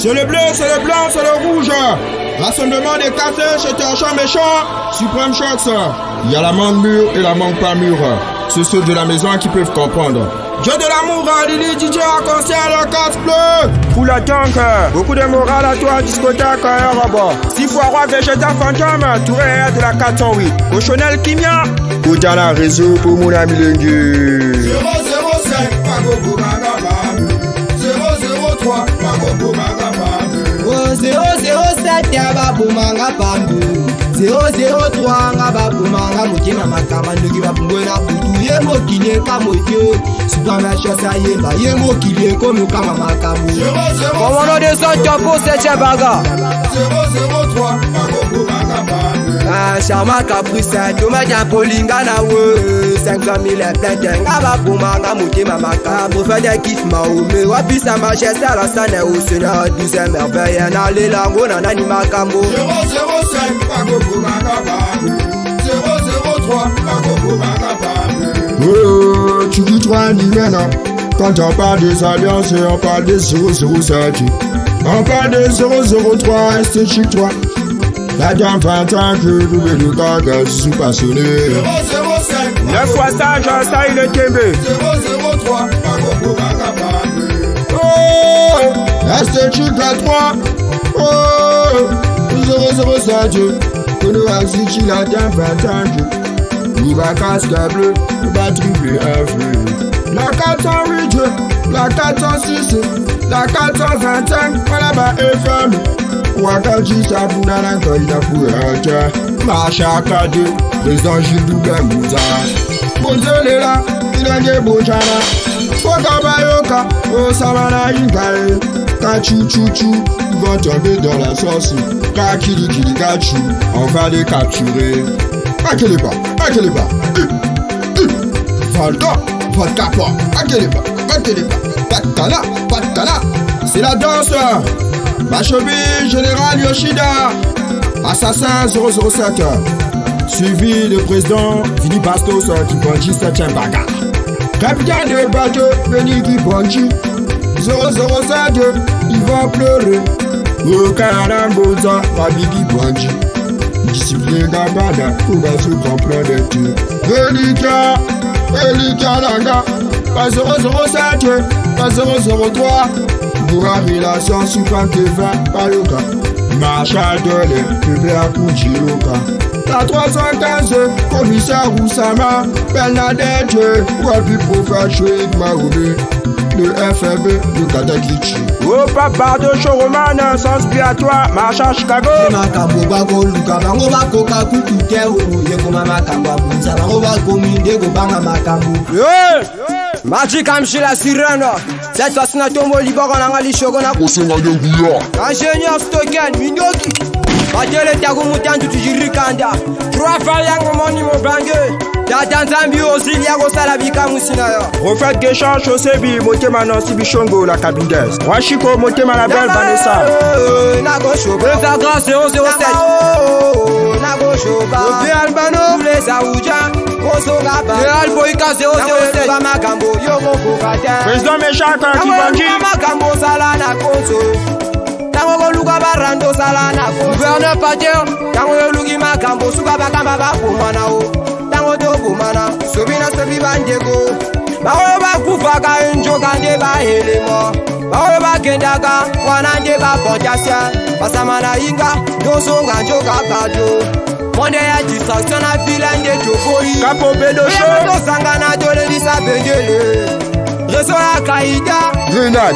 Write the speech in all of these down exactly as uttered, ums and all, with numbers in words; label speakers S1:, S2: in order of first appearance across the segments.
S1: C'est le bleu, c'est le blanc, c'est le rouge. Rassemblement des cafés chez Torchant Méchant, Supreme Shots. Il y a la mangue mûre et la mangue pas mûre. C'est ceux de la maison qui peuvent comprendre. Dieu de l'amour, Lili, D J, arc-en-ciel, casse bleu. Pour la tank, beaucoup de morale à toi, discothèque, robot. Six fois roi, végétal fantôme, touré de la quatre cent huit. Cochonel Kimia, Koutala réseau pour mon ami Lengue.
S2: zéro zéro cinq, Magogo Magabam. zéro zéro trois, Magogo Magabam.
S3: zéro zéro sept, Yababu Magabam. zéro zéro trois, Yababu Magabam. Mokina Makama, Ndugi Babungwena, Butu, Yemo Kile Kamoyo. Souvent la chasse à Yemba, Yemo Kile Komukama Makamu. Comment on descend Topo, c'est Chabaga.
S2: zéro zéro trois, Magogo Magabam.
S3: Ah, Chama Caprice, Tomatia Polinga Nawe. cinquante mille plein de Yababu Magabam, Mokina Makama. Pour faire des kiffs, Mahoumé, Wapi sa majesté à la scène, au Seigneur, douzième merveille, Nale Lango, Nanani Makambo.
S2: zéro zéro cinq, Magogo Magabam. zéro zéro trois, Magogo Magabam.
S1: Oh, tu dis toi ni maintenant. Quand on parle des alliances, on parle des zéro zéro sept. On parle des zéro zéro trois, restez chez toi. La dame vingt ans que double le gars, je suis passionné.
S2: zéro zéro cinq,
S1: neuf fois stage, ça il est tombé.
S2: zéro zéro trois, Magogo Magabam.
S1: Oh, restez chez toi. Oh, zéro zéro sept. Que nous avons la dame vingt ans. Il va casque bleu, il va tripler un feu. La quatre cent huit, la quatre cent six, la quatre cent vingt-cinq, voilà ma F M. Wakaji Sabunana Koïna Fouacha, Macha Kade, président Gilles Double Mouza. Bonzele là, il a des bojana. Wakabayoka, oh Savana Ingae, Kachou Chouchou, ils vont tomber dans la sauce. Kakili Kili Kachou, on va les capturer. Akele pas, akele pas, Valda, vodka pas, akele pas, akele pas, Patana, Patana, c'est la danse. Machobi, Général Yoshida, Assassin zéro zéro sept, suivi de président Philippe Bastos qui bandit septième bagarre. Capitaine de bateau, Beniki Bonji, zéro zéro sept, ils vont pleurer. Aucun Boza, Babidi Bonji. Discipline Gabada, pour va se comprendre tout. Relika, Relika Langa, pas zéro zéro sept, pas zéro zéro trois. Pour la relation sur vingt, Payoka. Marshal Dolé, Pépé à Kujiloka. La trois cent quinze, commissaire Oussama, Bernadette, Wabi Prophète Chouid Maoubé. Le F F B, le Kataglichi. Oh papa de showman, sans toi, marcha Chicago.
S3: Makambo bago luka bango bako kakuku kero yeko mama kamba bunza bango bako minde go banga makambo.
S4: Hey! Magic Amshila Sirena. Cette fois-ci na tombo liboro na ngali shogona
S1: Kosenga de Gouya.
S4: Ingénieur Stoken Mindoki. Batele tago mutantu tujirikanda. Trois fayango moni mo bange. Tata Nzambi aussi yago sala bika musina yo.
S1: Prophète Geshan Chosebi motema na Sibishongo la Kabindes. Washiko motema la belle Vanessa.
S4: Nago shoba. Le grâce zéro zéro sept. Nago shoba. Le Albano les Aouja. Kosogaba. Le Alboika zéro zéro sept. Makambo yoko kokata.
S1: Président Méchaka qui bandit.
S4: Makambo sala na konso. Tango luka barando sala na konso. Gouverneur Pater. Tango luki makambo suka bakamba bakomana o. Tango dogo mana. Sobina sobi bandego. Bawo bakufa ka enjo kande ba helemo. Bawo bakendaka wana nde ba pontasia. Pasamana inga dosonga njoka bado. Monde ya distraction na filande tokoi.
S1: Capo Bedocho.
S4: Yo sangana dole lisa bengele. Reso ya kaida.
S1: Grenade.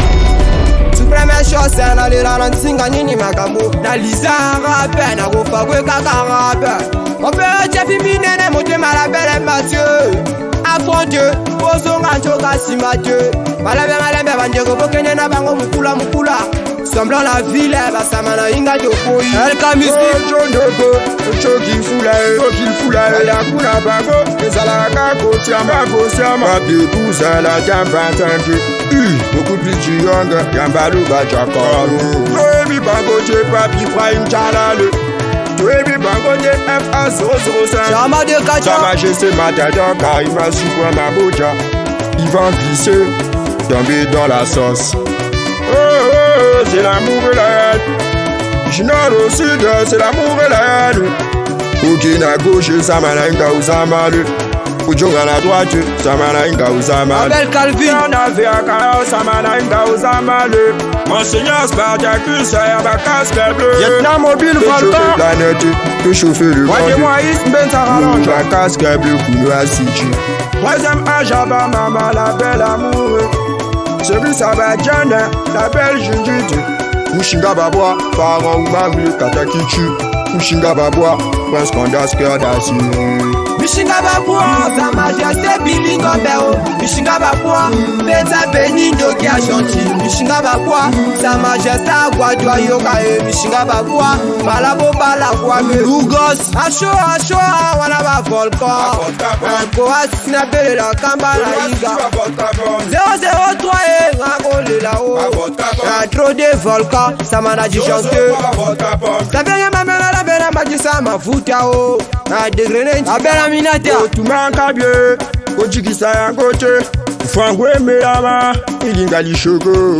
S4: Supreme chose na le ralantinga nini makambo. Na lisa rape na gofa kwe kaka rape. On peut jefi minene motema la belle Mathieu. Affront Dieu, posonga njoka sima Dieu. Malabe malabe banjego bokene na bango mukula mukula. Semblant la ville, basamana inga tokoi. El kamisi.
S1: Chondoko, choki fula, choki fula. La kuna bango, ezalaka kotiama kotiama. Papi kouza la jamba tanke. Beaucoup plus de young, yambalu bachakaro. Baby bango je papi prime chalale. Baby bango je F A zéro zéro cinq.
S4: Chama de kacha.
S1: Sa majesté matador car il m'a su pour ma boja. Ils vont glisser, tomber dans la sauce. Oh, oh, oh. c'est l'amour et la haine. Du nord au sud, c'est l'amour et la haine. Aucune à gauche, ça m'a l'inga ou ça m'a le. Ujung à la droite, ça m'a l'inga ou ça m'a le.
S4: Abel Calvin,
S1: on a fait un carreau, ça m'a l'inga ou ça m'a le. Monseigneur Spartacus, ça y a ma casque bleu. Vietnam mobile, Volcan. Planète, que chauffer le monde. Moi, Ism Ben Saralonge. Ma casque bleu, Kounou Asiti. Troisième âge, Abba Mama, la belle amour. Celui ça va Diane, la belle Judith. Mushinga Babois, parent ou Maglu, Katakichu. Mushinga Babois, Prince Candace, cœur d'acier.
S4: Mishinga Babois, sa majesté Bibi Gobeo. Mishinga Babois, Benza Benindo qui a chanté. Mishinga Babois, sa majesté Aguadua Yokae. Mishinga Babois, Malabo Balakwa me Lugos. Acho, Acho, Wanaba Volcan. Koa Snapé la Kambala Iga. zéro zéro trois et Rangole là-haut. Un trop de volcan, ça m'a dit chanter. Ça vient ma mère la belle magisa ma foutao. Un degré, la belle aminata.
S1: Tout manque à bien. Ojiki sa ya côté. Fangwe Melama. Il y a les choco.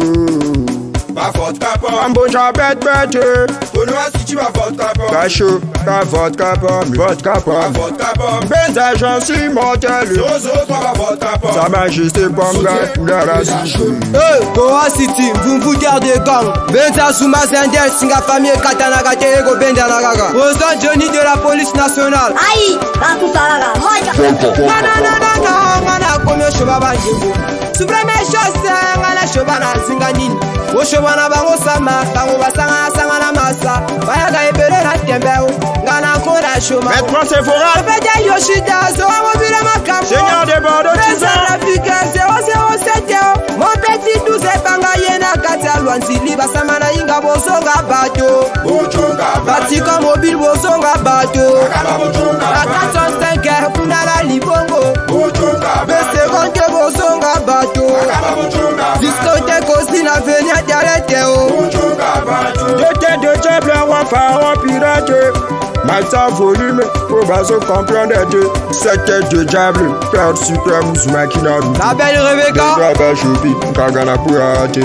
S2: Ma faute capot.
S1: Ambo jabet bête.
S2: Konoa si tu vas faute capot.
S1: Cacho, ta faute capot. Vote capot.
S2: Ma faute capot.
S1: Ben agent si mortel.
S2: zéro zéro trois ma faute capot.
S1: Sa majesté Pamga. Oula la si.
S4: Hey, Koa City, vous vous gardez gang. Benza Souma Zendel, Singa famille Katana Gatego Benda Nagaga. Président Johnny de la police nationale.
S5: Aïe, Bakusalaga, Moja.
S4: Non, non, non, non, non, on a commis au Chobaba Djego. Supreme chose, on a Chobana Zinganin. Au Chobana Bango Sama, Bango Basanga, Sangana Massa. Bayaga et Bele la Tembeo. Gana Kora Choma.
S1: Maître Sephora.
S4: Fede Yoshida, so mobile Makambo.
S1: Seigneur des Bordeaux,
S4: Président Africain, zéro zéro sept. Mon petit douze Banga Yena Katia Luanzili, Basamana Inga Bosonga Bato.
S2: Bojonga
S4: Batika mobile Bosonga Bato.
S2: Akaba bojonga
S4: La quatre cent cinq Kundala Libongo.
S2: Bojonga
S4: Beste Gonke Bosonga Bato.
S2: Akaba bojonga
S4: Discothèque aussi la Venia Dialeteo.
S2: Bojonga bato.
S1: J'étais de diable, un pharaon pirate. Malta volume, pour baso comprendre deux. C'était de diable, père suprême, Zoumakina.
S4: La belle Rebecca.
S1: Baba Choupi, Kagana Pourate.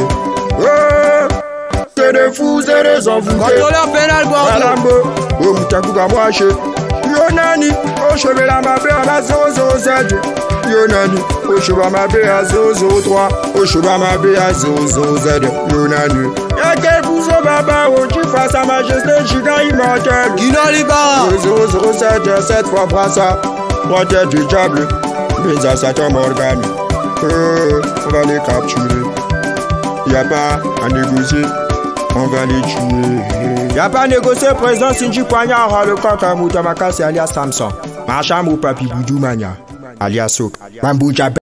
S1: Oh, c'est des fous et des envoûtés.
S4: Contrôleur pénal Bordeaux.
S1: Malambo, oh Moutakuga Mouache. Yonani, oh chevet la mabé à la zéro zéro sept. Yonani, oh chevet ma bé à zéro zéro trois. Oh chevet ma bé à zéro zéro Z. Yonani. Yake Bouzo Baba, oh tu fasses sa majesté giga immortel.
S4: Guino Libara.
S1: zéro zéro sept, sept fois Brassa. Trois têtes du diable, mais à Satan Morgan. Euh, on va les capturer. Y'a pas à négocier, on va les tuer. Y'a pas à négocier, président Sinji Poignard, le coq à Moutamakasi alias Samson. Macham ou Papi Boudou Mania, alias Sok. Mambouja.